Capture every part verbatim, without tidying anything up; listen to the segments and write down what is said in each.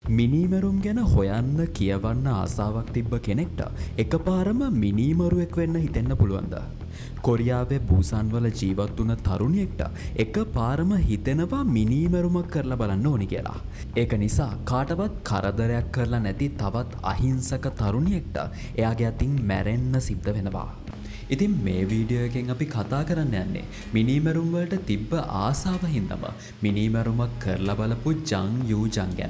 මිනීමරුම් ගැන හොයන්න කියවන්න ආසාවක් තිබ්බ කෙනෙක්ට එකපාරම මිනීමරුවෙක් වෙන්න හිතෙන්න පුළුවන්ද? කොරියාවේ බූසන් වල ජීවත් වුණ තරුණියෙක්ට එකපාරම හිතෙනවා මිනීමරුමක් කරලා බලන්න ඕනි කියලා. ඒක නිසා කාටවත් කරදරයක් කරලා නැති තවත් අහිංසක තරුණියෙක්ට එයාගේ අතින් මැරෙන්න සිද්ධ වෙනවා. ඉතින් මේ වීඩියෝ එකෙන් අපි කතා කරන්න යන්නේ මිනීමරුම් වලට තිබ්බ ආසාව හින්දාම මිනීමරුමක් කරලා බලපු ජං යූ ජං ගැන.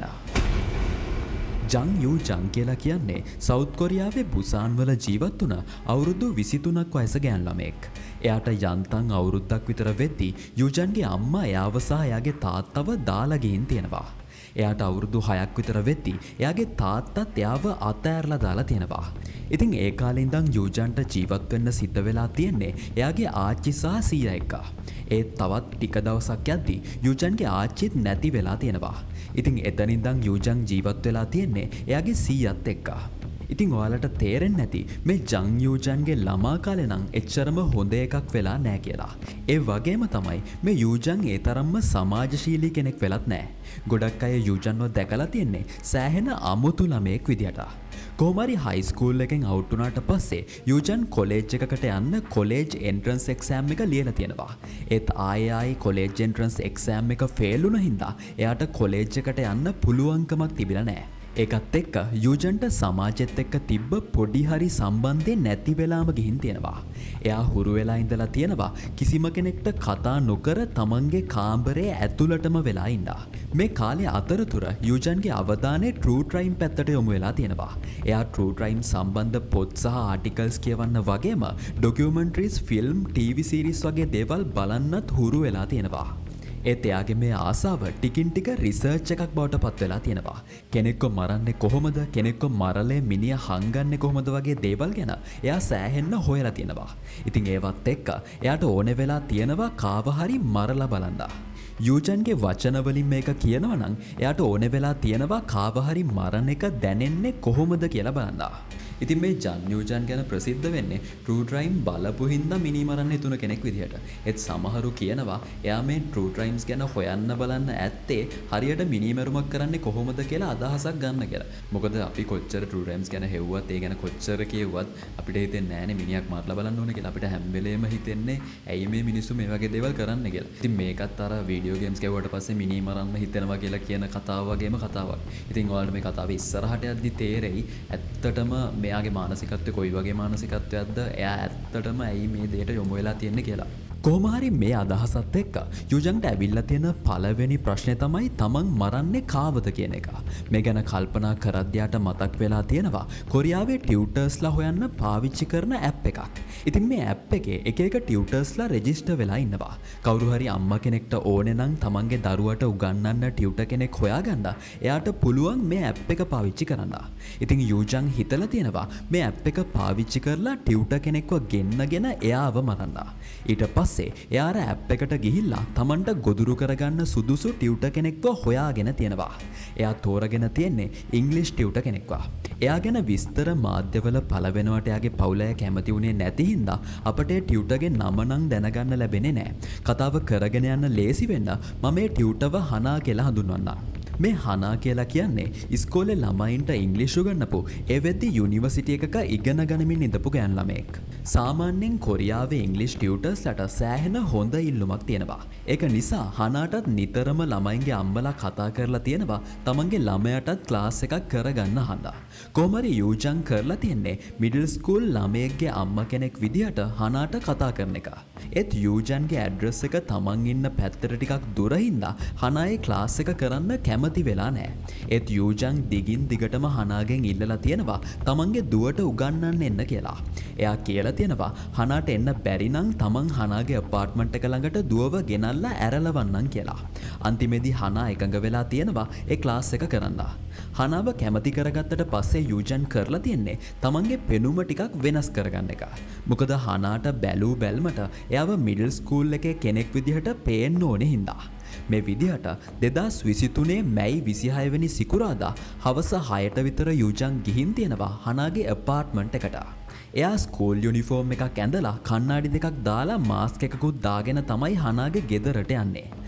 ජං යූ ජං කියලා කියන්නේ සවුත් කොරියාවේ බුසාන් වල ජීවත් වුණ අවුරුදු විසිතුනක් වයස ගෑන් ළමෙක්. එයාට යන්තම් අවුරුද්දක් විතර වෙද්දී යූජන්ගේ අම්මා එයාව සහ එයාගේ තාත්තව දාලා ගිහින් තියෙනවා. එයාට අවුරුදු හයක් විතර වෙද්දී එයාගේ තාත්තත් එයාව අතෑරලා දාලා තියෙනවා. ඉතින් ඒ කාලේ ඉඳන් යූජන්ට ජීවත් වෙන්න සිද්ධ වෙලා තියෙන්නේ එයාගේ ආච්චි සහ සීයා එක්ක. ඒත් තවත් ටික දවසක් යද්දී යූජන්ගේ ආච්චිත් නැති වෙලා තියෙනවා. ඉතින් එතනින් ඉඳන් යූජන් ජීවත් වෙලා තියෙන්නේ එයාගේ සීයාත් එක්ක. ඉතින් ඔයාලට තේරෙන්නේ නැති මේ ජං යූජන්ගේ ළමා කාලේ නම් එච්චරම හොඳ එකක් වෙලා නැහැ කියලා. ඒ වගේම තමයි මේ යූජන් ඒ තරම්ම සමාජශීලී කෙනෙක් වෙලත් නැහැ. ගොඩක් අය යූජන්ව දැකලා තියෙන්නේ සෑහෙන අමුතු ළමයෙක් විදියට. කොහොමරි හයි ස්කූල් එකෙන් අවුට් වුණාට පස්සේ යූජන් කොලේජ් එකකට යන්න කොලේජ් එන්ට්‍රන්ස් එක්සෑම් එක ලියලා තියෙනවා. ඒත් ආයෙ ආයෙ කොලේජ් එන්ට්‍රන්ස් එක්සෑම් එක ෆේල් වුණ හින්දා එයාට කොලේජ් එකට යන්න පුළුවන්කමක් තිබිලා නැහැ. ඒකත් එක්ක යූජන්ට සමාජෙත් එක්ක තිබ්බ පොඩි හරි සම්බන්ධය නැති වෙලාම ගිහින් තියෙනවා. එයා හුරු වෙලා ඉඳලා තියෙනවා කිසිම කෙනෙක්ට කතා නොකර තමන්ගේ කාමරේ ඇතුළටම වෙලා ඉඳලා. මේ කාලේ අතරතුර යූජන්ගේ අවධානය ට්‍රූ ක්‍රයිම් පැත්තට යොමු වෙලා තියෙනවා. එයා ට්‍රූ ක්‍රයිම් සම්බන්ධ පොත් සහ ආටිකල්ස් කියවන්න වගේම ඩොකියුමන්ටරිස්, ෆිල්ම්, ටීවී සීරීස් වගේ දේවල් බලන්නත් හුරු වෙලා තියෙනවා. ඒත් එයාගේ මේ ආසාව ටිකින් ටික රිසර්ච් එකක් බවට පත් වෙලා තියෙනවා. කෙනෙක්ව මරන්නේ කොහොමද? කෙනෙක්ව මරලේ මිනිහ හංගන්නේ කොහොමද වගේ දේවල් ගැන එයා සෑහෙන්න හොයලා තියෙනවා. ඉතින් ඒවත් එක්ක එයාට ඕනේ වෙලා තියෙනවා කාව හරි මරලා බලන්න. යූජන්ගේ වචන වලින් මේක කියනවා නම් එයාට ඕනේ වෙලා තියෙනවා කාව හරි මරණ එක දැනෙන්නේ කොහොමද කියලා බලන්න. ඉතින් මේ ජං යූජන් ගැන ප්‍රසිද්ධ වෙන්නේ ට්‍රූ ක්‍රයිම් බලපු හින්දා මිනි මරන්න හිතුන කෙනෙක් විදිහට. ඒත් සමහරු කියනවා එයා මේ ට්‍රූ ක්‍රයිම්ස් ගැන හොයන්න බලන්න ඇත්තේ හරියට මිනි මරුමක් කරන්නේ කොහොමද කියලා අදහසක් ගන්න කියලා. මොකද අපි කොච්චර ට්‍රූ ක්‍රයිම්ස් ගැන හෙව්වත් ඒ ගැන කොච්චර කියෙව්වත් අපිට හිතෙන්නේ නැහැනේ මිනිහක් මරලා බලන්න ඕනේ කියලා. අපිට හැම වෙලේම හිතෙන්නේ ඇයි මේ මිනිස්සු මේ වගේ දේවල් කරන්නේ කියලා. ඉතින් මේකත් අර වීඩියෝ ගේම්ස් ගැව්වට පස්සේ මිනි මරන්න හිතෙනවා කියලා කියන කතාව වගේම කතාවක්. ඉතින් ඔයාලට මේ කතාව ඉස්සරහට යද්දි තේරෙයි ඇත්තටම මෙයාගේ මානසිකත්වය කොයි වගේ මානසිකත්වයක්ද, එයා ඇත්තටම ඇයි මේ දෙයට යොමු වෙලා තියෙන්නේ කියලා. කොහොම හරි මේ අදහසත් එක්ක යූජන්ට ඇවිල්ලා තියෙන පළවෙනි ප්‍රශ්නේ තමයි තමන් මරන්නේ කාවද කියන එක. මේ ගැන කල්පනා කරද්දියාට මතක් වෙලා තියෙනවා කොරියාවේ ටියුටර්ස්ලා හොයන්න පාවිච්චි කරන ඇප් එකක්. ඉතින් මේ ඇප් එකේ එක එක ටියුටර්ස්ලා රෙජිස්ටර් වෙලා ඉන්නවා. කවුරු හරි අම්මා කෙනෙක්ට ඕනේ නම් තමන්ගේ දරුවට උගන්වන්න ටියුටර් කෙනෙක් හොයාගන්න එයාට පුළුවන් මේ ඇප් එක පාවිච්චි කරන්න. ඉතින් යූජන් හිතලා තියෙනවා මේ ඇප් එක පාවිච්චි කරලා ටියුටර් කෙනෙක්ව ගෙන්නගෙන එයාව මරන්න. ඊට පස්සේ එයා අර ඇප් එකට ගිහිල්ලා තමන්ට ගොදුරු කරගන්න සුදුසු ටියුටර් කෙනෙක්ව හොයාගෙන තියෙනවා. එයා තෝරගෙන තියෙන්නේ ඉංග්‍රීසි ටියුටර් කෙනෙක්ව. එයා ගැන විස්තර මාධ්‍යවල පළ වෙනවට එයාගේ පවුල කැමති වුණේ නැති හින්දා අපට ඒ ටියුටර්ගේ නම නම් දැනගන්න ලැබෙන්නේ නැහැ. කතාව කරගෙන යන්න ලේසි වෙන්න මම මේ ටියුටර්ව හනා කියලා හඳුන්වන්නම්. මේ හනා කියලා කියන්නේ ඉස්කෝලේ ළමයින්ට ඉංග්‍රීසි උගන්වපු ඒ වෙද්දි යුනිවර්සිටි එකක ඉගෙන ගනිමින් ඉඳපු ගෑන් ළමෙක්. සාමාන්‍යයෙන් කොරියාවේ ඉංග්‍රීසි ටියුටර්ස්ලට සෑහෙන හොඳ ඉල්ලුමක් තියෙනවා. ඒක නිසා හනාටත් නිතරම ළමයින්ගේ අම්මලා කතා කරලා තියෙනවා තමන්ගේ ළමයාටත් ක්ලාස් එකක් කරගන්න හන්දා. කොහොමරි යූජන් කරලා තියන්නේ මිඩල් ස්කූල් ළමයෙක්ගේ අම්මා කෙනෙක් විදියට හනාට කතා කරන එක. ඒත් යූජන්ගේ ඇඩ්‍රස් එක තමන් ඉන්න පැත්තට ටිකක් දුර හින්දා හනායේ ක්ලාස් එක කරන්න කැමති වෙලා නැහැ. ඒත් යූජන් දිගින් දිගටම හනාගෙන් ඉල්ලලා තියෙනවා තමන්ගේ දුවට උගන්වන්න එන්න කියලා. එයා කියලා තියෙනවා හනාට එන්න බැරි නම් තමන් හනාගේ අපාර්ට්මන්ට් එක ළඟට දුවව ගෙනල්ලා ඇරලවන්නම් කියලා. අන්තිමේදී හනා එකඟ වෙලා තියෙනවා ඒ ක්ලාස් එක කරන්න. හනාව කැමති කරගත්තට පස්සේ යූජන් කරලා තියෙන්නේ තමන්ගේ පෙනුම ටිකක් වෙනස් කරගන්න එක. මොකද හනාට බැලූ බැල්මට එයාව මිඩල් ස්කූල් එකේ කෙනෙක් විදිහට පේන්න ඕනේ හින්දා. මේ විදිහට දෙදස් විසිතුනේ මැයි විසිහය වෙනි සිකුරාදා හවස හයට විතර යූජන් ගිහින් තියෙනවා හනාගේ අපාර්ට්මන්ට් එකට. එයා ස්කූල් යුනිෆෝම් එකක් ඇඳලා කණ්ණාඩි දෙකක් දාලා මාස්ක් එකකුත් දාගෙන තමයි හනාගේ ගෙදරට යන්නේ.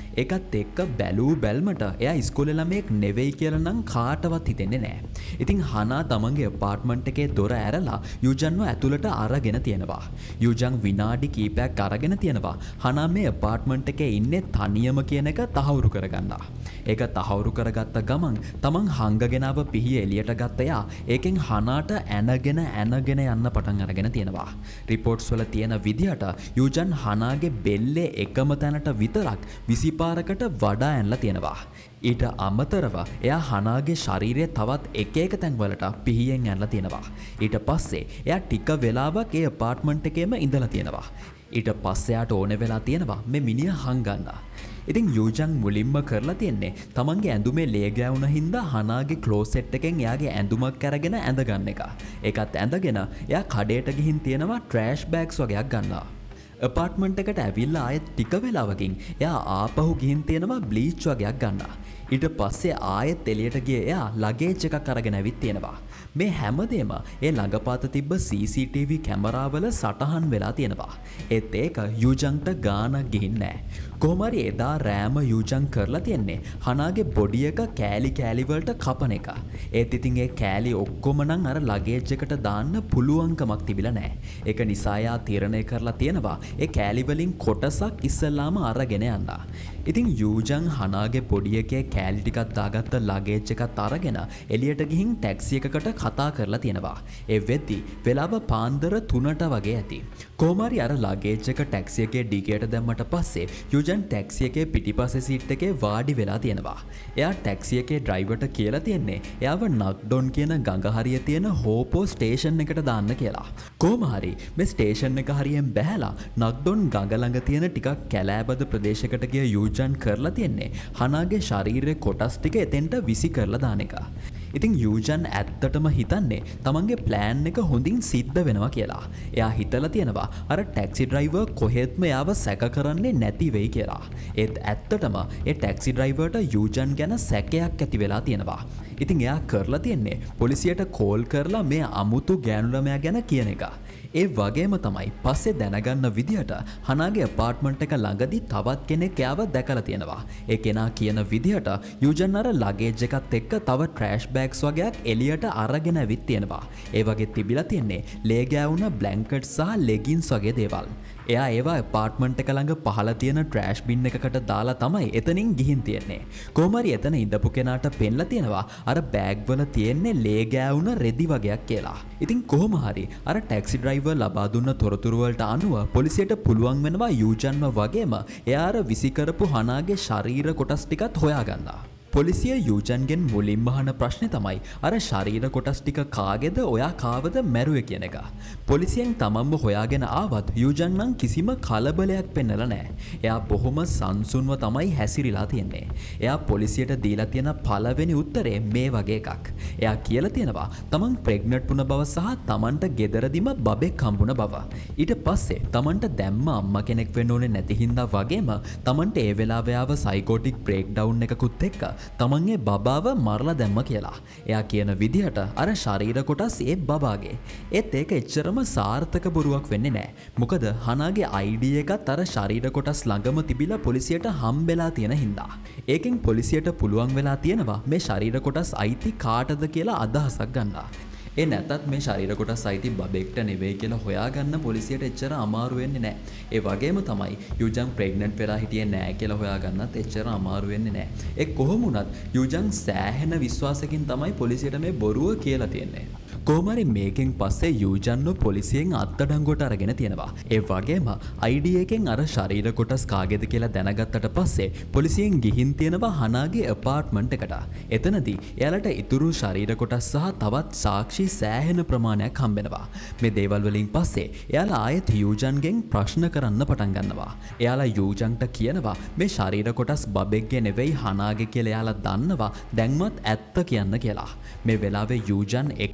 ඒකත් එක්ක බැලූ බැල්මට එයා ඉස්කෝලේ ළමයෙක් නෙවෙයි කියලා නම් කාටවත් හිතෙන්නේ නැහැ. ඉතින් හනා තමන්ගේ අපාර්ට්මන්ට් එකේ දොර ඇරලා යූජන්ව ඇතුළට අරගෙන තියෙනවා. යූජන් විනාඩි කීපයක් අරගෙන තියෙනවා. හනා මේ අපාර්ට්මන්ට් එකේ ඉන්නේ තනියම කියන එක තහවුරු කරගන්නවා. ඒක තහවුරු කරගත්ත ගමන් තමන් හංගගෙන ආව පිහිය එළියට ගත්ත එයා ඒකෙන් හනාට ඇනගෙන ඇනගෙන යන්න පටන් අරගෙන තියෙනවා. රිපෝට්ස් වල තියෙන විදිහට යූජන් හනාගේ බෙල්ලේ එකම තැනට විතරක් විසි පාරකට වඩා ඇනලා තියෙනවා. ඊට අමතරව එයා හනාගේ ශරීරයේ තවත් එක එක තැන්වලට පිහියෙන් ඇනලා තියෙනවා. ඊට පස්සේ එයා ටික වෙලාවක් ඒ අපාර්ට්මන්ට් එකේම ඉඳලා තියෙනවා. ඊට පස්සේ යාට ඕන වෙලා තියෙනවා මේ මිනිහ හංගන්න. ඉතින් යූජන් මුලින්ම කරලා තියෙන්නේ තමන්ගේ ඇඳුමේ ලේ ගෑවුන හින්දා හනාගේ ක්ලෝසෙට් එකෙන් එයාගේ ඇඳුමක් අරගෙන ඇඳ ගන්න එක. ඒකත් ඇඳගෙන එයා කඩේට ගිහින් තියෙනවා ට්‍රෑෂ් බෑග්ස් වගේක් ගන්නවා. අපාර්ට්මන්ට් එකට ඇවිල්ලා ආයෙත් ටික වෙලාවකින් එයා ආපහු ගිහින් තියෙනවා බ්ලීච් වගේක් ගන්නවා. ඊට පස්සේ ආයෙත් එළියට ගිය එයා ලගේජ් එකක් අරගෙන ඇවිත් තියෙනවා. මේ හැමදේම ඒ ළඟපාත තිබ්බ සී සී ටී වී කැමරාවල සටහන් වෙලා තියෙනවා. ඒත් ඒක යූජන්ට ගානක් ගිහින් නැහැ. කොහොම හරි එදා රෑම යූජන් කරලා තියෙන්නේ හනාගේ බොඩි එක කෑලි කෑලි වලට කපන එක. ඒත් ඉතින් ඒ කෑලි ඔක්කොම නම් අර ලගේජ් එකට දාන්න පුළුවන්කමක් තිබිලා නැහැ. ඒක නිසා යා තීරණය කරලා තියෙනවා ඒ කෑලි වලින් කොටසක් ඉස්සෙල්ලාම අරගෙන යන්න. ඉතින් යූජන් හනාගේ පොඩි එකේ කෑලි ටිකක් දාගත්ත ලගේජ් එකත් අරගෙන එළියට ගිහින් ටැක්සි එකකට කතා කරලා තියෙනවා. ඒ වෙද්දි වෙලාව පාන්දර තුනට වගේ ඇති. කොහොම හරි අර ලගේජ් එක ටැක්සි එකේ ඩිගේට දැම්මට පස්සේ යූජන් ටැක්සි එකේ පිටිපස්සේ සීට් එකේ වාඩි වෙලා තියෙනවා. එයා ටැක්සි එකේ ඩ්‍රයිවර්ට කියලා තියෙන්නේ එයාව නක්ඩොන් කියන ගඟ හරිය තියෙන හෝපෝ ස්ටේෂන් එකට දාන්න කියලා. කොහොම හරි මේ ස්ටේෂන් එක හරියෙන් බැහැලා නක්ඩොන් ගඟ ළඟ තියෙන ටිකක් කැලෑබද ප්‍රදේශයකට ගිය යූජන් කරලා තියෙන්නේ හනාගේ ශරීරයේ කොටස් ටික එතෙන්ට විසි කරලා දාන එක. ඉතින් යූජන් ඇත්තටම හිතන්නේ තමන්ගේ ප්ලෑන් එක හොඳින් සිද්ධ වෙනවා කියලා. එයා හිතලා තියෙනවා අර ටැක්සි ඩ්‍රයිවර් කොහෙත්ම එයාව සැක කරන්නේ නැති වෙයි කියලා. ඒත් ඇත්තටම ඒ ටැක්සි ඩ්‍රයිවර්ට යූජන් ගැන සැකයක් ඇති වෙලා තියෙනවා. ඉතින් එයා කරලා තියෙන්නේ පොලිසියට කෝල් කරලා මේ අමුතු ගෑනු ළමයා ගැන කියන එක. ඒ වගේම තමයි පස්සේ දැනගන්න විදිහට හනාගේ අපාර්ට්මන්ට් එක ළඟදී තවත් කෙනෙක් එයාව දැකලා තියෙනවා. ඒ කෙනා කියන විදිහට යූජන් අර ලගේජ් එකත් එක්ක තව ට්‍රෑෂ් බෑග්ස් වගේක් එළියට අරගෙන ඇවිත් තියෙනවා. ඒ වගේ තිබිලා තියෙන්නේ ලේ ගෑවුන බ්ලැන්කට් සහ ලෙගින්ස් වගේ දේවල්. එයා ඒවා අපාර්ට්මන්ට් එක ළඟ පහළ තියෙන ට්‍රෑෂ් බින් එකකට දාලා තමයි එතනින් ගිහින් තියෙන්නේ. කොහොම හරි එතන ඉඳපු කෙනාට පෙන්ලා තියෙනවා අර බෑග් වල තියෙන්නේ ලේ ගෑවුන රෙදි වගේක් කියලා. ඉතින් කොහොම හරි අර ටැක්සි ඩ්‍රයිවර් ලබා දුන්න තොරතුරු වලට අනුව පොලිසියට පුළුවන් වෙනවා යූජන්ව වගේම එයා අර විසි කරපු හනාගේ ශරීර කොටස් ටිකත් හොයාගන්න. පොලිසිය යූජන්ගෙන් මුලින්ම අහන ප්‍රශ්නේ තමයි අර ශරීර කොටස් ටික කාගේද ඔයා කාවද මැරුවේ කියන එක. පොලිසියෙන් තමන්ව හොයාගෙන ආවත් යූජන් නම් කිසිම කලබලයක් පෙන්නලා නැහැ. එයා බොහොම සංසුන්ව තමයි හැසිරීලා තියෙන්නේ. එයා පොලිසියට දීලා තියෙන පළවෙනි උත්තරේ මේ වගේ එකක්. එයා කියලා තියෙනවා තමන් ප්‍රෙග්නන්ට් වුණ බව සහ තමන්ට ගෙදරදිම බබෙක් හම්බුණ බව. ඊට පස්සේ තමන්ට දැම්ම අම්මා කෙනෙක් වෙන්න ඕනේ නැති හින්දා වගේම තමන්ට ඒ වෙලාවේ ආව සයිකෝටික් බ්‍රේක් ඩවුන් එකකුත් එක්ක තමන්ගේ බබාව මරලා දැම්ම කියලා. එයා කියන විදිහට අර ශරීර කොටස් ඒ බබාගේ. ඒත් ඒක එච්චරම සාර්ථක බොරුවක් වෙන්නේ නැහැ. මොකද හනාගේ ආයි ඩී එකත් අර ශරීර කොටස් ළඟම තිබිලා පොලිසියට හම්බෙලා තියෙන හින්දා. ඒකෙන් පොලිසියට පුළුවන් වෙලා තියෙනවා මේ ශරීර කොටස් අයිති කාටද කියලා අදහසක් ගන්න. ඒ නැතත් මේ ශරීර කොටස් අයිති බබෙක්ට නෙවෙයි කියලා හොයාගන්න පොලිසියට එච්චර අමාරු වෙන්නේ නැහැ. ඒ වගේම තමයි යූජන් ප්‍රෙග්නන්ට් වෙලා හිටියේ නැහැ කියලා හොයාගන්නත් එච්චර අමාරු වෙන්නේ නැහැ. ඒ කොහොම වුණත් යූජන් සෑහෙන විශ්වාසකින් තමයි පොලිසියට මේ බොරුව කියලා තියෙන්නේ. කොහොම හරි මේකෙන් පස්සේ යූජන්ව පොලිසියෙන් අත්අඩංගුවට අරගෙන තියෙනවා. ඒ වගේම ආයි ඩී එකෙන් අර ශරීර කොටස් කාගේද කියලා දැනගත්තට පස්සේ පොලිසියෙන් ගිහින් තියෙනවා හනාගේ අපාර්ට්මන්ට් එකට. එතනදී එයාලට ඉතුරු ශරීර කොටස් සහ තවත් සාක්ෂි සෑහෙන ප්‍රමාණයක් හම්බෙනවා. මේ දේවල් වලින් පස්සේ එයාලා ආයෙත් යූජන්ගෙන් ප්‍රශ්න කරන්න පටන් ගන්නවා. එයාලා යූජන්ට කියනවා මේ ශරීර කොටස් බබෙක්ගේ නෙවෙයි හනාගේ කියලා එයාලා දන්නවා. දැන්වත් ඇත්ත කියන්න කියලා. මේ වෙලාවේ යූජන් එකපාර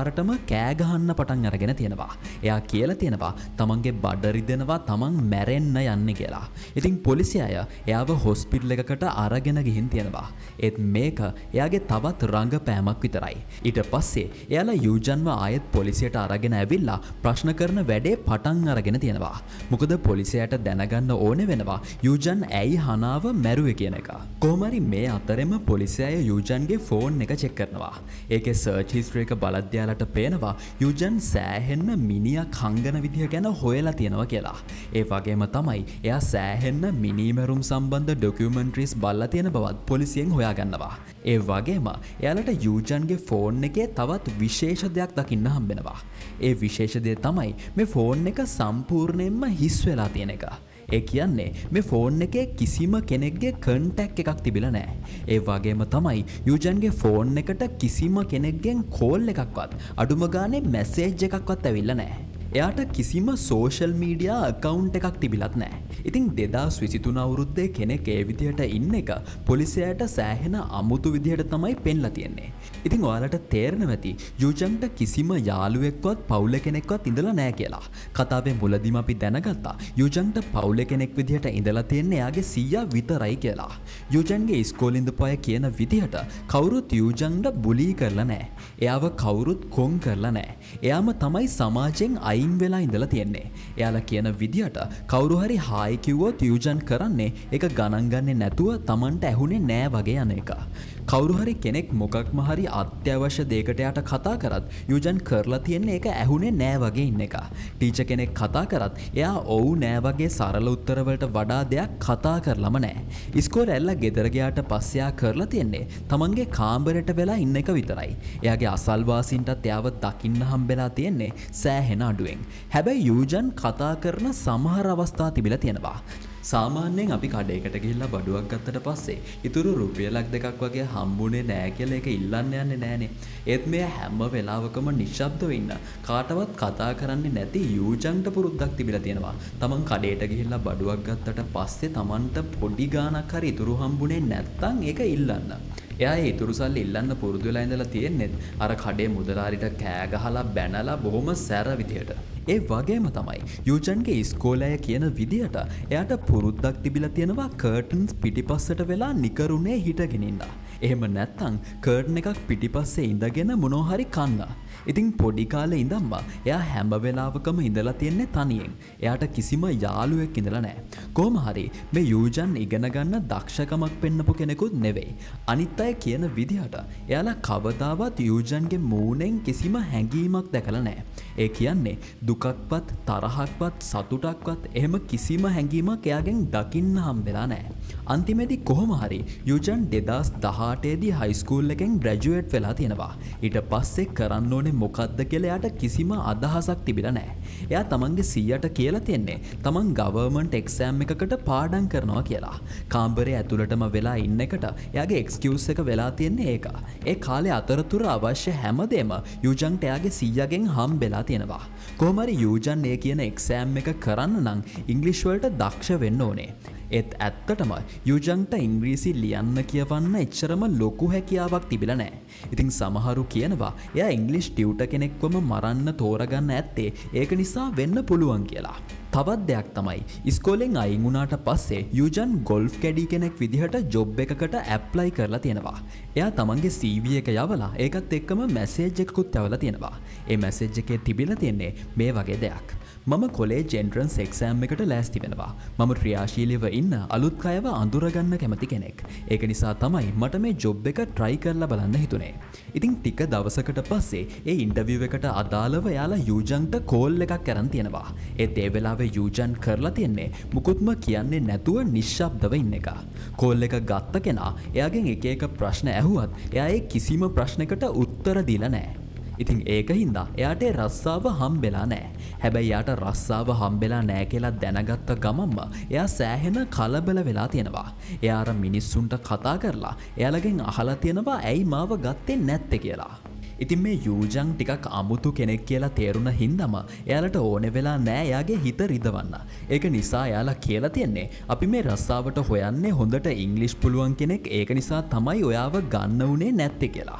එකපාරටම කෑ ගහන්න පටන් අරගෙන තියෙනවා. එයා කියලා තියෙනවා තමන්ගේ බඩ රිදෙනවා තමන් මැරෙන්න යන්නේ කියලා. ඉතින් පොලිසිය අය එයාව හොස්පිටල් එකකට අරගෙන ගිහින් තියෙනවා. ඒත් මේක එයාගේ තවත් රංගපෑමක් විතරයි. ඊට පස්සේ එයාලා යූජන්ව ආයෙත් පොලිසියට අරගෙන ඇවිල්ලා ප්‍රශ්න කරන වැඩේ පටන් අරගෙන තියෙනවා. මොකද පොලිසියට දැනගන්න ඕනේ වෙනවා යූජන් ඇයි හනාව මැරුවේ කියන එක. කොහොම හරි මේ අතරෙම පොලිසිය අය යූජන්ගේ ෆෝන් එක චෙක් කරනවා. ඒකේ සර්ච් හිස්ටරි එක බලද්දී යාලට පේනවා යූජන් සෑහෙන්න මිනිහක් හංගන විදිහ ගැන හොයලා තියෙනවා කියලා. ඒ වගේම තමයි එයා සෑහෙන්න මිනිමැරුම් සම්බන්ධ ඩොකියුමන්ටරිස් බලලා තියෙන බවත් පොලිසියෙන් හොයාගන්නවා. ඒ වගේම එයාලට යූජන්ගේ ෆෝන් එකේ තවත් විශේෂ දෙයක් දකින්න හම්බෙනවා. ඒ විශේෂ දේ තමයි මේ ෆෝන් එක සම්පූර්ණයෙන්ම හිස් වෙලා තියෙන එක. ඒ කියන්නේ මේ ෆෝන් එකේ කිසිම කෙනෙක්ගේ කන්ටැක්ට් එකක් තිබිලා නැහැ. ඒ වගේම තමයි යූජන්ගේ ෆෝන් එකට කිසිම කෙනෙක්ගෙන් කෝල් එකක්වත් අඩුම ගානේ මැසේජ් එකක්වත් ඇවිල්ලා නැහැ. එයාට කිසිම සෝෂල් මීඩියා account එකක් තිබිලත් නැහැ. ඉතින් දෙදාස් විසිතුන අවුරුද්දේ කෙනෙක් ඒ විදිහට ඉන්න එක පොලිසියට සෑහෙන අමුතු විදිහට තමයි පෙන්ලා තියෙන්නේ. ඉතින් ඔයාලට තේරෙනවා ඇති යූජන්ට කිසිම යාළුවෙක්වත් පවුල කෙනෙක්වත් ඉඳලා නැහැ කියලා. කතාවේ මුලදීම අපි දැනගත්තා යූජන්ට පවුල කෙනෙක් විදිහට ඉඳලා තියෙන්නේ එයාගේ සීයා විතරයි කියලා. යූජන්ගේ ඉස්කෝලේ ඉඳපු අය කියන විදිහට කවුරුත් යූජන්ට බුලී කරලා නැහැ. එයාව කවුරුත් කොන් කරලා නැහැ. එයාම තමයි සමාජයෙන් අයින් වෙලා ඉඳලා තියෙන්නේ. එයාලා කියන විදිහට කවුරු හරි හායි කිව්වොත් යූජන් කරන්නේ ඒක ගණන් ගන්නේ නැතුව Tamanට ඇහුනේ නෑ වගේ යන එක. කවුරු හරි කෙනෙක් මොකක්ම හරි අත්‍යවශ්‍ය දෙයකට යට කතා කරත් යූජන් කරලා තියෙන්නේ ඒක ඇහුනේ නෑ වගේ ඉන්න එක. ටීචර් කෙනෙක් කතා කරත් එයා ඔව් නෑ වගේ සරල උත්තර වලට වඩා දෙයක් කතා කරලම නෑ. ඉස්කෝලේ ඇල්ල ගෙදර ගියාට පස්සේ ආ කරලා තියෙන්නේ Tamanගේ කාමරයට වෙලා ඉන්න එක විතරයි. එයාගේ අසල්වාසීන්ටත් එයාව දකින්න හම්බෙලා තියෙන්නේ සෑහෙන අඩුවෙන්. හැබැයි යූජන් කතා කරන සමහර අවස්ථා තිබිලා තියෙනවා. සාමාන්‍යයෙන් අපි කඩේකට ගිහිල්ලා බඩුවක් ගත්තට පස්සේ ඉතුරු රුපියලක් දෙකක් වගේ හම්බුනේ නෑ කියලා ඒක ඉල්ලන්න යන්නේ නෑනේ. ඒත් මේ හැම වෙලාවකම නිශ්ශබ්දව ඉන්න කාටවත් කතා කරන්නේ නැති යූජන්ට පුරුද්දක් තිබිලා තියෙනවා. Taman කඩේට ගිහිල්ලා බඩුවක් ගත්තට පස්සේ Tamanට පොඩි ගාණක් හරි ඉතුරු හම්බුනේ නැත්තම් ඒක ඉල්ලන්න. එයා ඒ ඉතුරු සල්ලි ඉල්ලන්න පුරුදු වෙලා ඉඳලා තියෙන්නේ අර කඩේ මුදලාරිට කෑ ගහලා බැනලා බොහොම සැර විදියට. ඒ වගේම තමයි යූජන්ගේ ඉස්කෝලේ කියන විදියට එයාට පුරුද්දක් තිබිලා තියෙනවා කර්ටන්ස් පිටිපස්සට වෙලා නිකරුණේ හිටගෙන ඉන්න. එහෙම නැත්නම් කර්ටන් එකක් පිටිපස්සේ ඉඳගෙන මොනවා හරි කන්න. ඉතින් පොඩි කාලේ ඉඳන්ම එයා හැම වෙලාවකම ඉඳලා තියෙන්නේ තනියෙන්. එයාට කිසිම යාළුවෙක් ඉඳලා නැහැ. කොහොම හරි මේ යූජන් ඉගෙන ගන්න දක්ෂකමක් පෙන්නපු කෙනෙකුත් නෙවෙයි. අනිත් අය කියන විදිහට එයාලා කවදාවත් යූජන්ගේ මූණෙන් කිසිම හැඟීමක් දැකලා නැහැ. ඒ කියන්නේ දුකක්වත් තරහක්වත් සතුටක්වත් එහෙම කිසිම හැඟීමක් එයාගෙන් දකින්න හම්බෙලා නැහැ. අන්තිමේදී කොහොම හරි යූජන් දෙදාස් දහඅටේ දී හයිස්කූල් එකෙන් ග්‍රැජුවේට් වෙලා තියෙනවා. ඊට පස්සේ කරන්න ඕනේ මොකද්ද කියලා එයාට කිසිම අදහසක් තිබිලා නැහැ. එයා තමන්ගේ සීයාට කියලා තියන්නේ තමන් ගවර්න්මන්ට් එක්සෑම් එකකට පාඩම් කරනවා කියලා. කාමරේ ඇතුළටම වෙලා ඉන්න එකට එයාගේ එක්ස්කියුස් එක වෙලා තියන්නේ ඒක. ඒ කාලේ අතරතුර අවශ්‍ය හැමදේම යූජන්ට එයාගේ සීයාගෙන් හම්බෙලා තියෙනවා. කොහොම හරි යූජන් ඒ කියන එක්සෑම් එක කරන්න නම් ඉංග්‍රීසි වලට දක්ෂ වෙන්න ඕනේ. ඒත් ඇත්තටම යූජන්ට ඉංග්‍රීසි ලියන්න කියවන්න එච්චරම ලොකු හැකියාවක් තිබිලා නැහැ. ඉතින් සමහරු කියනවා එයා ඉංග්‍රීසි ටියුටර් කෙනෙක්වම මරන්න තෝරගන්න ඇත්තේ ඒක නිසා වෙන්න පුළුවන් කියලා. තවත් දෙයක් තමයි ඉස්කෝලෙන් අයින් වුණාට පස්සේ යූජන් ගොල්ෆ් කැඩි කෙනෙක් විදිහට ජොබ් එකකට ඇප්ලයි කරලා තියෙනවා. එයා තමන්ගේ සී වී එක යවලා ඒකත් එක්කම මැසේජ් එකකුත් යවලා තියෙනවා. ඒ මැසේජ් එකේ තිබිලා තියෙන්නේ මේ වගේ දෙයක්. මම කොලේජ් එන්ට්‍රන්ස් එක්සෑම් එකට ලෑස්ති වෙනවා. මම ක්‍රියාශීලීව ඉන්න අලුත් අයව අඳුරගන්න කැමති කෙනෙක්. ඒක නිසා තමයි මට මේ ජොබ් එක try කරලා බලන්න හිතුනේ. ඉතින් ටික දවසකට පස්සේ ඒ ඉන්ටර්විව් එකට අදාළව එයාලා යූජන්ට කෝල් එකක් අරන් තියෙනවා. ඒත් ඒ වෙලාවේ යූජන් කරලා තියන්නේ මුකුත්ම කියන්නේ නැතුව නිශ්ශබ්දව ඉන්න එක. කෝල් එක ගත්ත කෙනා එයාගෙන් එක එක ප්‍රශ්න ඇහුවත් එයා ඒ කිසිම ප්‍රශ්නයකට උත්තර දීලා නැහැ. ඉතින් ඒක හින්දා එයාට රස්සාව හම්බෙලා නැහැ. හැබැයි එයාට රස්සාව හම්බෙලා නැහැ කියලා දැනගත්ත ගමන්ම එයා සෑහෙන කලබල වෙලා තියෙනවා. එයා අර මිනිස්සුන්ට කතා කරලා එයාලගෙන් අහලා තියෙනවා ඇයි මාව ගත්තේ නැත්තේ කියලා. ඉතින් මේ යූජන් ටිකක් අමුතු කෙනෙක් කියලා තේරුණ හින්දාම එයාලට ඕනේ වෙලා නැහැ එයාගේ හිත රිදවන්න. ඒක නිසා එයාලා කියලා තියන්නේ අපි මේ රස්සාවට හොයන්නේ හොඳට ඉංග්‍රීසි පුළුවන් කෙනෙක් ඒක නිසා තමයි ඔයාව ගන්න උනේ නැත්තේ කියලා.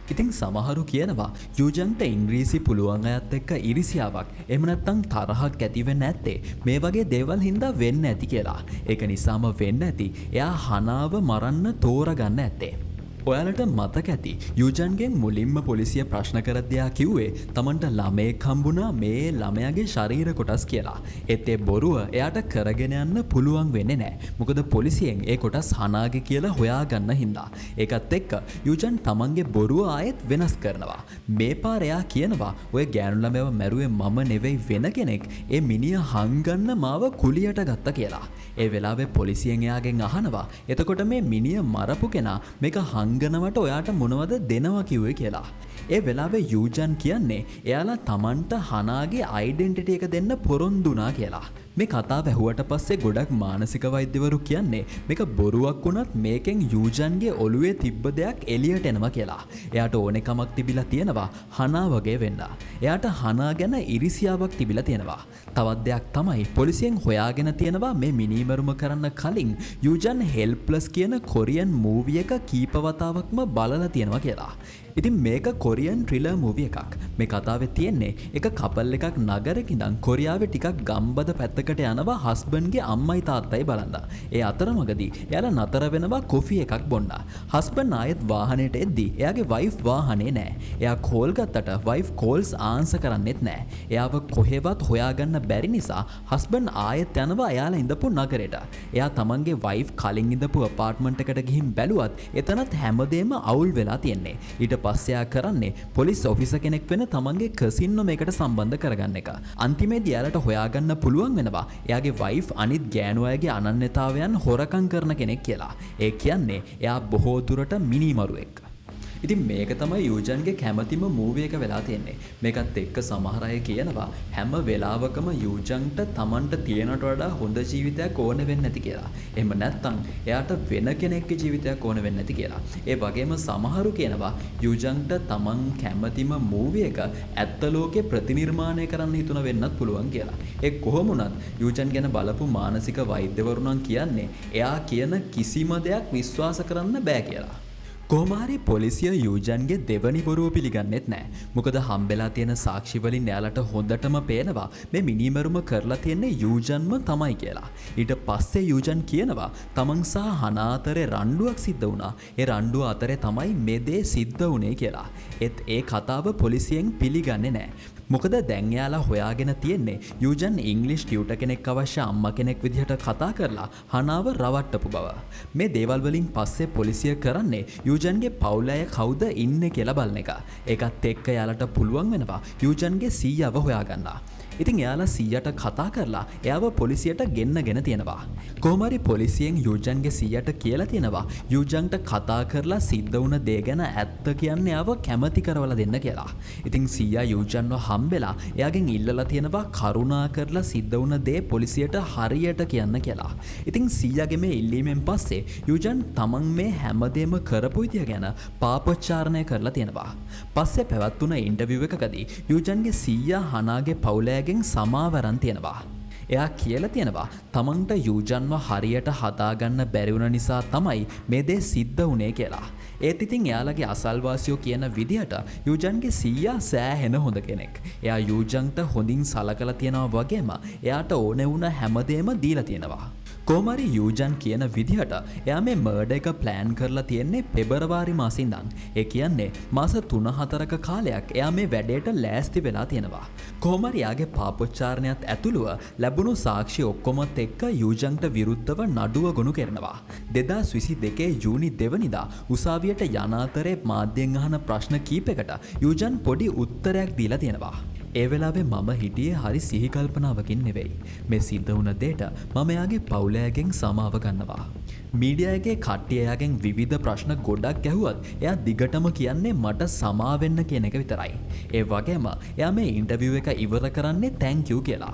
ඉතින් සමහරු කියනවා යූජන්ට ඉංග්‍රීසි පුළුවන් අයත් එක්ක ඉරිසියාවක් එහෙම නැත්නම් තරහක් ඇති වෙන්න ඇත්තේ මේ වගේ දේවල් හින්දා වෙන්න ඇති කියලා. ඒක නිසාම වෙන්න ඇති එයා හනාව මරන්න තෝරගන්න ඇත්තේ. ඔයාලට මතක ඇති යූජන්ගෙන් මුලින්ම පොලිසිය ප්‍රශ්න කරද්දී කිව්වේ තමන්ට ළමයෙක් හම්බුණා මේ ළමයාගේ ශරීර කොටස් කියලා. ඒත් ඒ බොරුව එයාට කරගෙන යන්න පුළුවන් වෙන්නේ නැහැ. මොකද පොලිසියෙන් ඒ කොටස් හනාගේ කියලා හොයාගන්න හින්දා. ඒකත් එක්ක යූජන් තමන්ගේ බොරුව ආයෙත් වෙනස් කරනවා. මේ පාර එයා කියනවා ඔය ගෑනු ළමයව මැරුවේ මම නෙවෙයි වෙන කෙනෙක්. ඒ මිනිහා හංගන්න මාව කුලියට ගත්තා කියලා. ඒ වෙලාවේ පොලිසියෙන් එයාගෙන් අහනවා එතකොට මේ මිනිහ මරපු කෙනා මේක හංගනවට ඔයාට මොනවද දෙනවා කිව්වේ කියලා. ඒ වෙලාවේ යූජන් කියන්නේ එයාලා තමන්ට හනාගේ අයිඩෙන්ටිටි එක දෙන්න පොරොන්දුනා කියලා. මේ කතාව ඇහුවට පස්සේ ගොඩක් මානසික වෛද්‍යවරු කියන්නේ මේක බොරුවක් වුණත් මේකෙන් යූජන්ගේ ඔළුවේ තිබ්බ දෙයක් එළියට එනවා කියලා. එයාට ඕනේ කමක් තිබිලා තියෙනවා හනා වගේ වෙන්න. එයාට හනා ගැන ඉරිසියාවක් තිබිලා තියෙනවා. තවත් දෙයක් තමයි පොලිසියෙන් හොයාගෙන තියෙනවා මේ මිනීමරුම කරන්න කලින් යූජන් හෙල්ප්ලස් කියන කොරියන් මූවි එක කීප වතාවක්ම බලලා තියෙනවා කියලා. ඉතින් මේක කොරියන් ට්‍රිලර් මූවි එකක්. මේ කතාවේ තියෙන්නේ එක කපල් එකක් නගරෙක ඉඳන් කොරියාවේ ටිකක් ගම්බද පැත්තකට යනවා හස්බන්ඩ්ගේ අම්මයි තාත්තයි බලන්න. ඒ අතරමඟදී එයාලා නතර වෙනවා කොෆි එකක් බොන්න. හස්බන්ඩ් ආයෙත් වාහනේට එද්දි එයාගේ වයිෆ් වාහනේ නැහැ. එයා කෝල් ගත්තට වයිෆ් කෝල්ස් ආන්සර් කරන්නෙත් නැහැ. එයාව කොහෙවත් හොයාගන්න බැරි නිසා හස්බන්ඩ් ආයෙත් යනවා එයාලා ඉඳපු නගරෙට. එයා තමන්ගේ වයිෆ් කලින් ඉඳපු අපාර්ට්මන්ට් එකට ගිහින් බැලුවත් එතනත් හැමදේම අවුල් වෙලා තියෙන්නේ. ඊට පස්සේ එයා කරන්නේ පොලිස් ඔෆිසර් කෙනෙක් වෙන තමන්ගේ කසින්නෝ මේකට සම්බන්ධ කරගන්න එක. අන්තිමේදී එයාලට හොයාගන්න පුළුවන් වෙනවා එයාගේ වයිෆ් අනිත් ගෑනු අයගේ අනන්‍යතාවයන් හොරකම් කරන කෙනෙක් කියලා. ඒ කියන්නේ එයා බොහෝ දුරට මිනිමරුවෙක්. ඉතින් මේක තමයි යූජන්ගේ කැමතිම මූවි එක වෙලා තියෙන්නේ. මේකත් එක්ක සමහර අය කියනවා හැම වෙලාවකම යූජන්ට තමන්ට තියෙනට වඩා හොඳ ජීවිතයක් ඕන වෙන්නේ නැති කියලා. එහෙම නැත්නම් එයාට වෙන කෙනෙක්ගේ ජීවිතයක් ඕන වෙන්නේ නැති කියලා. ඒ වගේම සමහරු කියනවා යූජන්ට තමන් කැමතිම මූවි එක ඇත්ත ලෝකේ ප්‍රතිනිර්මාණය කරන්න හිතුන වෙන්නත් පුළුවන් කියලා. ඒ කොහොම වුණත් යූජන් ගැන බලපු මානසික වෛද්‍යවරු නම් කියන්නේ එයා කියන කිසිම දෙයක් විශ්වාස කරන්න බෑ කියලා. කොහොමාරි පොලිසිය යූජන්ගේ දෙවනි බොරුව පිළිගන්නෙත් නෑ. මොකද හම්බෙලා තියෙන සාක්ෂි වලින් එයාලට හොඳටම පේනවා මේ මිනිමරුම කරලා තියෙන්නේ යූජන්ම තමයි කියලා. ඊට පස්සේ යූජන් කියනවා තමන් සහ හනා අතරේ රණ්ඩුවක් සිද්ධ වුණා. ඒ රණ්ඩුව අතරේ තමයි මේ දේ සිද්ධ වුණේ කියලා. ඒත් ඒ කතාව පොලිසියෙන් පිළිගන්නේ නෑ. මොකද දැන් එයාලා හොයාගෙන තියෙන්නේ යූජන් ඉංග්ලිෂ් ටියුටර් කෙනෙක් අවශ්‍ය අම්මා කෙනෙක් විදිහට කතා කරලා හනාව රවට්ටපු බව. මේ දේවල් වලින් පස්සේ පොලිසිය කරන්නේ යූජන්ගේ පවුල අය කවුද ඉන්නේ කියලා බලන එක. ඒකත් එක්ක එයාලට පුළුවන් වෙනවා යූජන්ගේ සීයාව හොයාගන්න. ඉතින් එයාලා සීයාට කතා කරලා එයාව පොලිසියට ගෙන්නගෙන තියෙනවා. කොහොම හරි පොලිසියෙන් යූජන්ගේ සීයාට කියලා තියෙනවා යූජන්ට කතා කරලා සිද්ධ වුණ දේ ගැන ඇත්ත කියන්නේ එයාව කැමති කරවලා දෙන්න කියලා. ඉතින් සීයා යූජන්ව හම්බෙලා එයාගෙන් ඉල්ලලා තියෙනවා කරුණා කරලා සිද්ධ වුණ දේ පොලිසියට හරියට කියන්න කියලා. ඉතින් සීයාගේ මේ ඉල්ලීමෙන් පස්සේ යූජන් තමන් මේ හැමදේම කරපු විදිය ගැන පාපොච්චාරණය කරලා තියෙනවා. පස්සේ පැවැත්වුණ ඉන්ටර්විව් එකකදී යූජන්ගේ සීයා හනාගේ පවුලෑගෙන් සමාවරන් තියෙනවා. එයා කියලා තියෙනවා තමන්ට යූජන්ව හරියට හදාගන්න බැරි වුණ නිසා තමයි මේ දේ සිද්ධ වුණේ කියලා. ඒත් ඉතින් එයාලගේ අසල්වාසියෝ කියන විදිහට යූජන්ගේ සීයා සෑහෙන හොඳ කෙනෙක්. එයා යූජන්ට හොඳින් සලකලා තියෙනවා වගේම එයාට ඕනේ වුණ හැමදේම දීලා තියෙනවා. කොහොමරි යූජන් කියන විදිහට එයා මේ මර්ඩර් එක ප්ලෑන් කරලා තියෙන්නේ පෙබරවාරි මාසේ ඉඳන්. ඒ කියන්නේ මාස තුන හතරක කාලයක් එයා මේ වැඩේට ලෑස්ති වෙලා තියෙනවා. කොහොමරි එයාගේ පාපොච්චාරණයත් ඇතුළුව ලැබුණු සාක්ෂි ඔක්කොමත් එක්ක යූජන්ට විරුද්ධව නඩුව ගොනු කරනවා. දෙදාස් විසි දෙකේ ජූනි දෙවනිදා උසාවියට යන අතරේ මාධ්‍යෙන් අහන ප්‍රශ්න කීපයකට යූජන් පොඩි උත්තරයක් දීලා තියෙනවා. ඒ වෙලාවේ මම හිටියේ හරි සිහි කල්පනාවකින් නෙවෙයි. මේ සිද්ධ වුණ දෙයට මම එයාගේ පවුලෑගෙන් සමාව ගන්නවා. මීඩියාගේ කට්ටිය එයාගෙන් විවිධ ප්‍රශ්න ගොඩක් ඇහුවත් එයා දිගටම කියන්නේ මට සමා වෙන්න කියන එක විතරයි. ඒ වගේම එයා මේ ඉන්ටර්විව් එක ඉවර කරන්නේ thank you කියලා.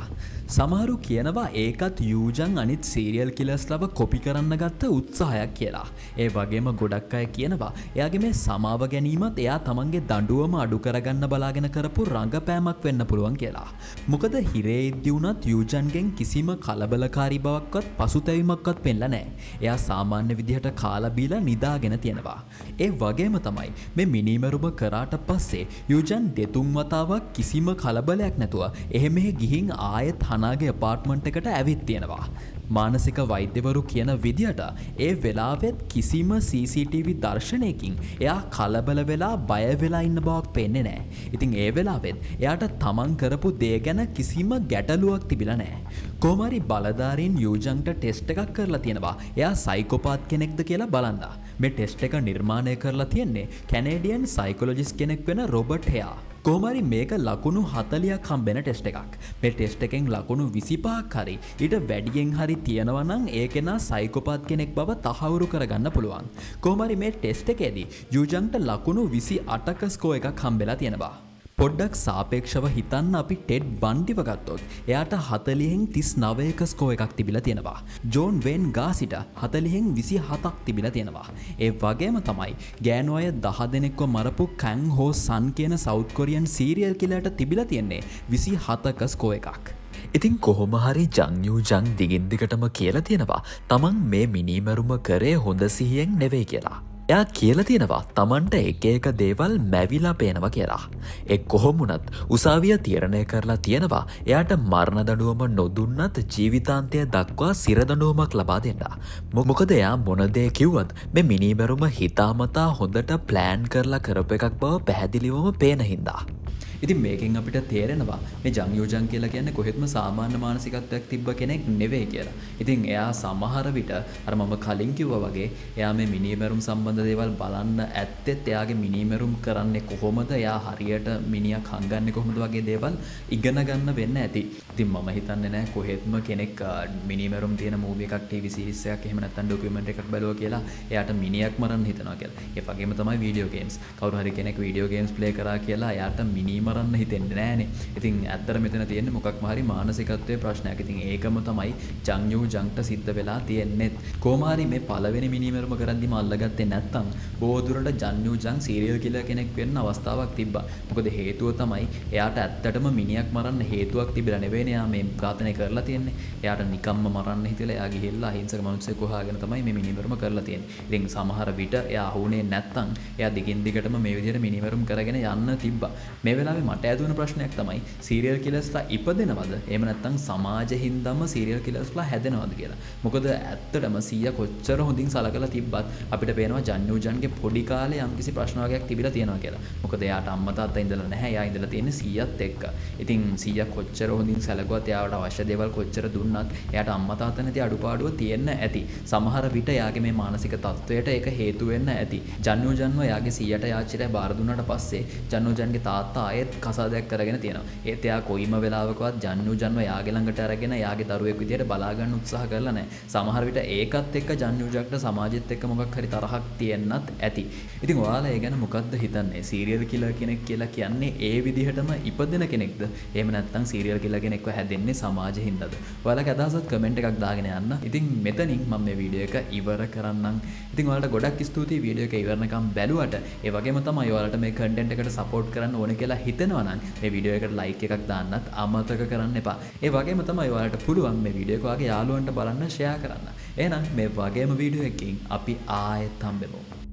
සමහරු කියනවා ඒකත් යූජන් අනිත් සීරියල් කිලර්ස්ලව කොපි කරන්න ගත්ත උත්සාහයක් කියලා. ඒ වගේම ගොඩක් අය කියනවා එයාගේ මේ සමාව ගැනීමත් එයා තමන්ගේ දඬුවම අඩු කරගන්න බලාගෙන කරපු රංගපෑමක් වෙන්න පුළුවන් කියලා. මොකද හිරේ ඉද්දි වුණත් යූජන්ගෙන් කිසිම කලබලකාරී බවක්වත් පසුතැවීමක්වත් පෙන්නලා නැහැ. එයා සාමාන්‍ය විදිහට කාලා බීලා නිදාගෙන තියෙනවා. ඒ වගේම තමයි මේ මිනිමරුම කරාට පස්සේ යූජන් දෙතුන් වතාවක් කිසිම කලබලයක් නැතුව එහෙම ගිහින් ආයෙත් හනාගේ අපාර්ට්මන්ට් එකට ඇවිත් තියෙනවා. මානසික වෛද්‍යවරු කියන විදියට ඒ වෙලාවෙත් කිසිම සී සී ටී වී දර්ශනයකින් එයා කලබල වෙලා බය වෙලා ඉන්න බවක් පේන්නේ නැහැ. ඉතින් ඒ වෙලාවෙත් එයාට තමන් කරපු දේ ගැන කිසිම ගැටලුවක් තිබිලා නැහැ. කොහොම හරි බලධාරීන් යූජන්ට ටෙස්ට් එකක් කරලා තියෙනවා. එයා සයිකෝපාත් කෙනෙක්ද කියලා බලන්න. මේ ටෙස්ට් එක නිර්මාණය කරලා තියෙන්නේ කැනේඩියන් සයිකොලොජිස්ට් කෙනෙක් වෙන රොබර්ට් හෙයා. කොහොමරි මේක ලකුණු හතලියක් හම්බෙන ටෙස්ට් එකක්. මේ ටෙස්ට් එකෙන් ලකුණු විසිපහක් හරි ඊට වැඩියෙන් හරි තියෙනවා නම් ඒ කෙනා සයිකෝපාත් කෙනෙක් බව තහවුරු කරගන්න පුළුවන්. කොහොමරි මේ ටෙස්ට් එකේදී යූජන්ට ලකුණු විසි අටක ස්කෝ එකක් හම්බෙලා තියෙනවා. පොඩ්ඩක් සාපේක්ෂව හිතන්න අපි ටෙඩ් බන්ඩිව ගත්තොත් එයාට හතලිහෙන් තිස් නවයක ස්කෝ එකක් තිබිලා තියෙනවා. ජෝන් වෙන් ගාසිට හතලිහෙන් විසි හතක් තිබිලා තියෙනවා. ඒ වගේම තමයි ගෑනු අය දහ දෙනෙක්ව මරපු කැන් හෝ සන් කියන සවුත් කොරියන් සීරියල් කිලර්ට තිබිලා තියෙන්නේ විසි හතක ස්කෝ එකක්. ඉතින් කොහොම හරි ජං යූජන් දිගින් දිගටම කියලා තියෙනවා තමන් මේ මිනිමරුම කරේ හොඳ සිහියෙන් නෙවෙයි කියලා. එයා කියලා තියෙනවා තමන්ට එක එක දේවල් මැවිලා පේනවා කියලා. ඒ කොහොම වුණත් උසාවිය තීරණය කරලා තියෙනවා එයාට මරණ දඬුවම නොදුන්නත් ජීවිතාන්තය දක්වා සිර දඬුවමක් ලබා දෙන්න. මොකද එයා මොන දේ කිව්වත් මේ මිනිමරුම හිතාමතා හොඳට ප්ලෑන් කරලා කරපු එකක් බව පැහැදිලිවම පේන හින්දා. ඉතින් මේකෙන් අපිට තේරෙනවා මේ ජං යූජන් කියලා කියන්නේ කොහෙත්ම සාමාන්‍ය මානසිකත්වයක් තිබ්බ කෙනෙක් නෙවෙයි කියලා. ඉතින් එයා සමහර විට අර මම කලින් කිව්වා වගේ එයා මේ මිනිමරුම් සම්බන්ධ දේවල් බලන්න ඇත්තෙත් එයාගේ මිනිමරුම් කරන්නේ කොහොමද, එයා හරියට මිනිහක් හංගන්නේ කොහොමද වගේ දේවල් ඉගෙන ගන්න වෙන්න ඇති. ඉතින් මම හිතන්නේ නැහැ කොහෙත්ම කෙනෙක් මිනිමරුම් තියෙන මූවි එකක් ටීවී සීරීස් එකක් එහෙම නැත්නම් ඩොකියුමන්ටරි එකක් බලුවා කියලා එයාට මිනිහක් මරන්න හිතනවා කියලා. ඒ වගේම තමයි වීඩියෝ ගේම්ස්. කවුරු හරි කෙනෙක් වීඩියෝ ගේම්ස් ප්ලේ කරා කියලා එයාට මිනි මරන්න හිතෙන්නේ නැහනේ. ඉතින් ඇත්තට මෙතන තියෙන්නේ මොකක්ම හරි මානසිකත්වයේ ප්‍රශ්නයක්. ඉතින් ඒකම තමයි ජං යූජන්ට සිද්ධ වෙලා තියෙන්නේ. කොහොම හරි මේ පළවෙනි මිනිමරුම කරද්දිම අල්ලගත්තේ නැත්තම් බොහෝ දුරට ජං යූජන් සීරියල් කිලර් කෙනෙක් වෙන්න අවස්ථාවක් තිබ්බා. මොකද හේතුව තමයි එයාට ඇත්තටම මිනිහක් මරන්න හේතුවක් තිබිලා නෙවෙයිනේ එයා මේ ඝාතනය කරලා තියෙන්නේ. එයාට නිකම්ම මරන්න හිතලා එයා ගිහිල්ලා අහිංසක මිනිස්සෙක් හොයාගෙන තමයි මේ මිනිමරුම කරලා තියෙන්නේ. ඉතින් සමහර විට එයා අහුනේ නැත්තම් එයා දිගින් දිගටම මේ විදිහට මිනිමරුම් කරගෙන යන්න තිබ්බා. මේ වෙලාවේ මට ඇතුණ ප්‍රශ්නයක් තමයි සීරියල් කිලර්ස්ලා ඉපදෙනවද? එහෙම නැත්නම් සමාජෙ හින්දාම සීරියල් කිලර්ස්ලා හැදෙනවද කියලා. මොකද ඇත්තටම සීයා කොච්චර හොඳින් සලකලා තිබ්බත් අපිට පේනවා ජං යූජන්ගේ පොඩි කාලේ යම්කිසි ප්‍රශ්න වර්ගයක් තිබිලා තියෙනවා කියලා. මොකද එයාට අම්මා තාත්තා ඉඳලා නැහැ. එයා ඉඳලා තියෙන්නේ සීයාත් එක්ක. ඉතින් සීයා කොච්චර හොඳින් සැලකුවත් එයාට අවශ්‍ය දේවල් කොච්චර දුන්නත් එයාට අම්මා තාත්තා නැති අඩුපාඩුව තියෙන්න ඇති. සමහර විට එයාගේ මේ මානසික තත්වයට ඒක හේතු වෙන්න ඇති. ජං යූජන්ව එයාගේ සීයාට යාචිරය බාර දුන්නාට පස්සේ ජං යූජන්ගේ තාත්තා ආයෙත් කසාදයක් කරගෙන තියෙනවා. ඒත් එයා කොයිම වෙලාවකවත් ජං යූජන්ව යාගේ ළඟට අරගෙන යාගේ දරුවෙක් විදියට බලා ගන්න උත්සාහ කරලා නැහැ. සමහර විට ඒකත් එක්ක ජං යූජන්ට සමාජෙත් එක්ක මොකක් හරි තරහක් තියෙන්නත් ඇති. ඉතින් ඔයාලා ඒ ගැන මොකද්ද හිතන්නේ? සීරියල් කිලර් කෙනෙක් කියලා කියන්නේ ඒ විදිහටම ඉපදෙන කෙනෙක්ද? එහෙම නැත්නම් සීරියල් කිලර් කෙනෙක්ව හැදෙන්නේ සමාජෙ හින්දාද? ඔයාලගේ අදහසත් කමෙන්ට් එකක් දාගෙන යන්න. ඉතින් මෙතනින් මම මේ වීඩියෝ එක ඉවර කරන්නම්. ඉතින් ඔයාලට ගොඩක් ස්තුතියි වීඩියෝ එක ඉවරනකම් බැලුවට. ඒ වගේම තමයි ඔයාලට මේ කන්ටෙන්ට් එකට සපෝට් කරන්න ඕනේ කියලා හිතෙනවා නම් මේ වීඩියෝ එකට ලයික් එකක් දාන්නත් අමතක කරන්න එපා. ඒ වගේම තමයි ඔයාලට පුළුවන් මේ වීඩියෝ එක ඔයාගේ යාළුවන්ට බලන්න ෂෙයා කරන්න. එහෙනම් මේ වගේම වීඩියෝ එකකින් අපි ආයෙත් හම්බෙමු.